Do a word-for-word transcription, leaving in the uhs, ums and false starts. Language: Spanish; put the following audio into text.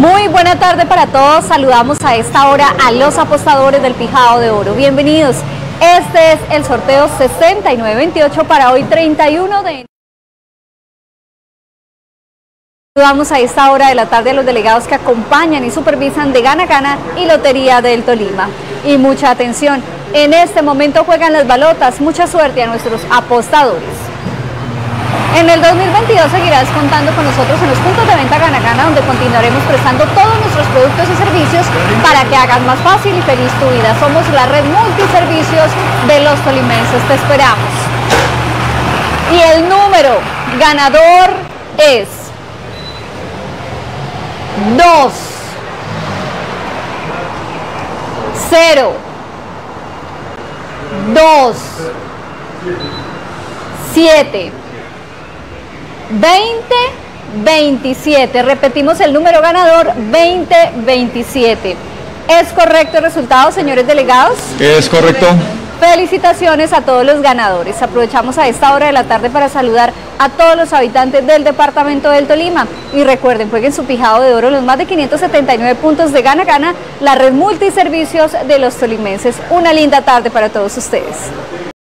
Muy buena tarde para todos, saludamos a esta hora a los apostadores del Pijao de Oro. Bienvenidos, este es el sorteo sesenta y nueve veintiocho para hoy treinta y uno de enero. Saludamos a esta hora de la tarde a los delegados que acompañan y supervisan de Gana Gana y Lotería del Tolima. Y mucha atención, en este momento juegan las balotas, mucha suerte a nuestros apostadores. En el dos mil veintidós seguirás contando con nosotros en los puntos de venta Gana Gana, donde continuaremos prestando todos nuestros productos y servicios para que hagas más fácil y feliz tu vida. Somos la red multiservicios de los tolimenses, te esperamos. Y el número ganador es dos, cero, dos, siete, veinte, veintisiete. Repetimos el número ganador, veinte, veintisiete. ¿Es correcto el resultado, señores delegados? Es correcto. Felicitaciones a todos los ganadores. Aprovechamos a esta hora de la tarde para saludar a todos los habitantes del departamento del Tolima. Y recuerden, jueguen su Pijao de Oro en los más de quinientos setenta y nueve puntos de Gana Gana, la red multiservicios de los tolimenses. Una linda tarde para todos ustedes.